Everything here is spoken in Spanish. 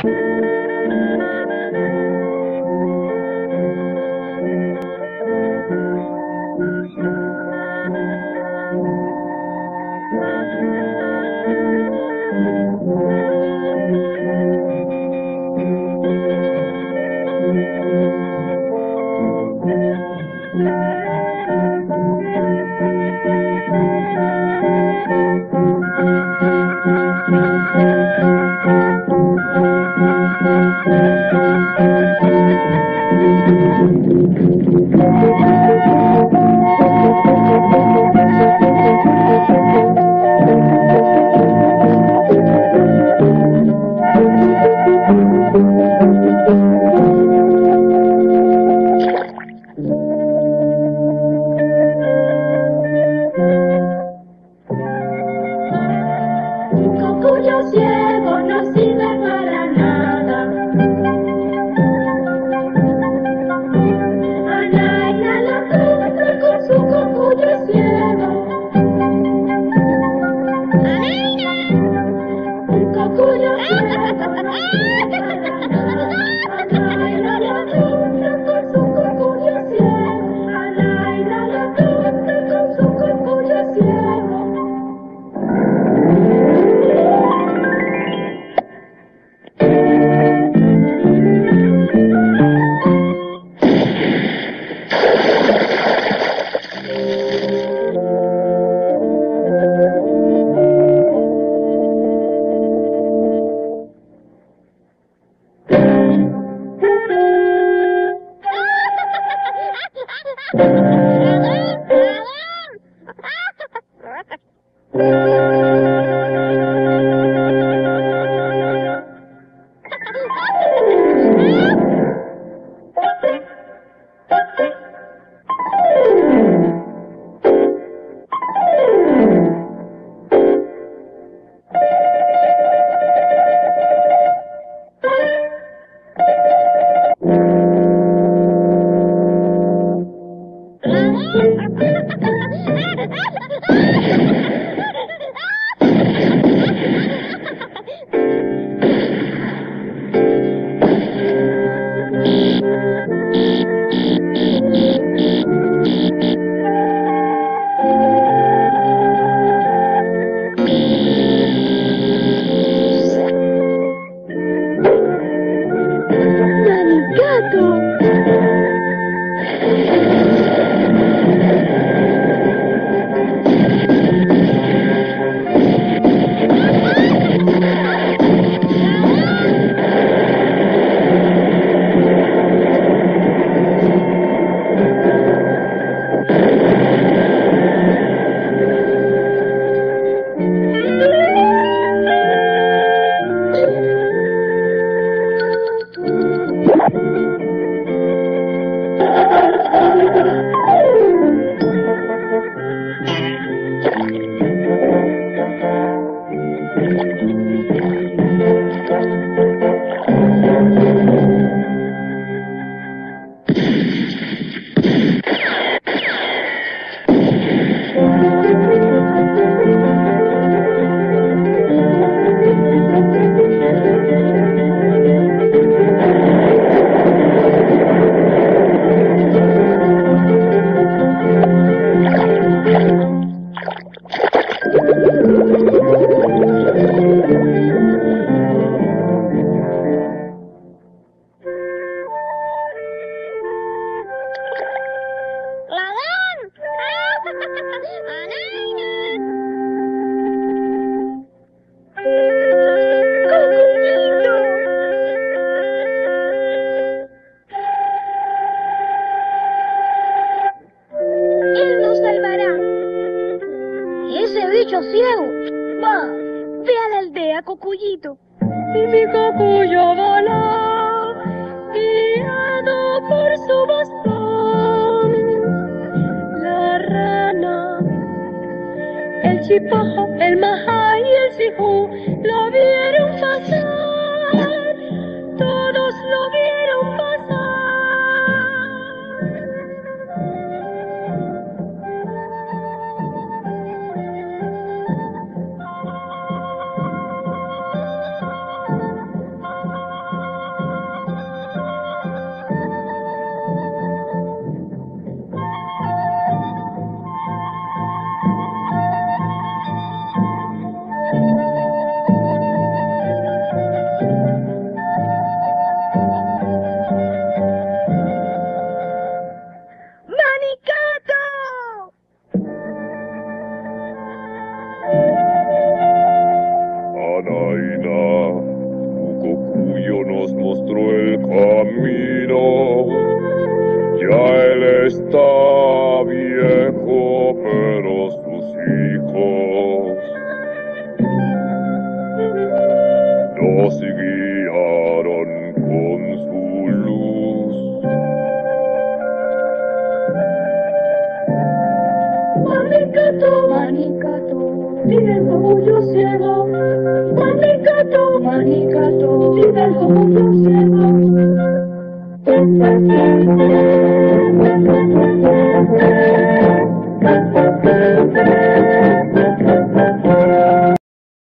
Cuyo ciego no sirve para nada. Anaina la otra con su cocuyo ciego. ¡Anaina! Un cocuyo ciego no sirve para nada. Anaina la otra con su cocuyo ciego. Anaina la otra con su cocuyo ciego. Ciego, va, ve a la aldea, Cocuyito. Y mi Cocuyo voló, guiado por su bastón. La rana, el chipajo, el majá y el sijú lo vieron pasar, todos lo vieron pasar. camino. Ya él está viejo, pero sus hijos nos guiaron con su luz. Manicato, manicato, vive el orgullo ciego. Manicato, manicato, vive el orgullo ciego.